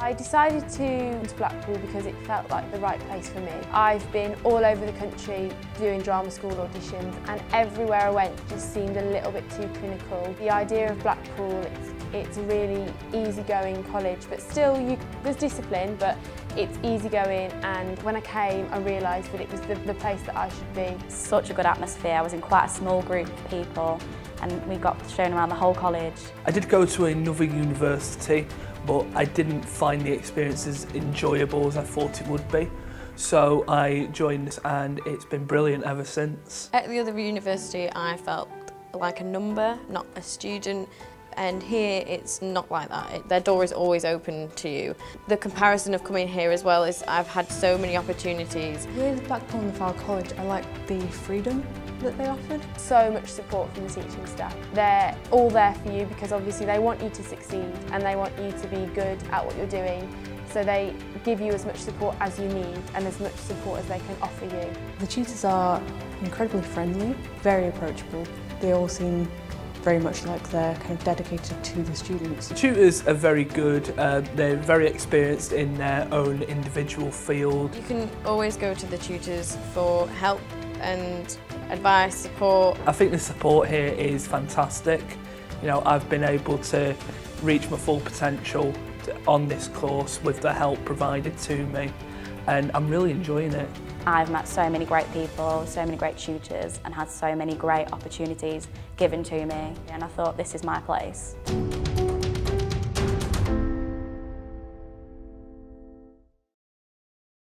I decided to come to Blackpool because it felt like the right place for me. I've been all over the country doing drama school auditions, and everywhere I went just seemed a little bit too clinical. The idea of Blackpool, it's a really easygoing college, but still there's discipline, but it's easygoing, and when I came I realised that it was the place that I should be. Such a good atmosphere. I was in quite a small group of people and we got shown around the whole college. I did go to another university, but I didn't find the experience as enjoyable as I thought it would be. So I joined this and it's been brilliant ever since. At the other university I felt like a number, not a student. And here it's not like that. Their door is always open to you. The comparison of coming here as well is I've had so many opportunities. With Blackpool and the Fylde College, I like the freedom that they offered. So much support from the teaching staff. They're all there for you because obviously they want you to succeed and they want you to be good at what you're doing. So they give you as much support as you need and as much support as they can offer you. The tutors are incredibly friendly, very approachable. They all seem very much like they're kind of dedicated to the students. The tutors are very good, they're very experienced in their own individual field. You can always go to the tutors for help and advice, support. I think the support here is fantastic. You know, I've been able to reach my full potential on this course with the help provided to me, and I'm really enjoying it. I've met so many great people, so many great tutors, and had so many great opportunities given to me, and I thought this is my place.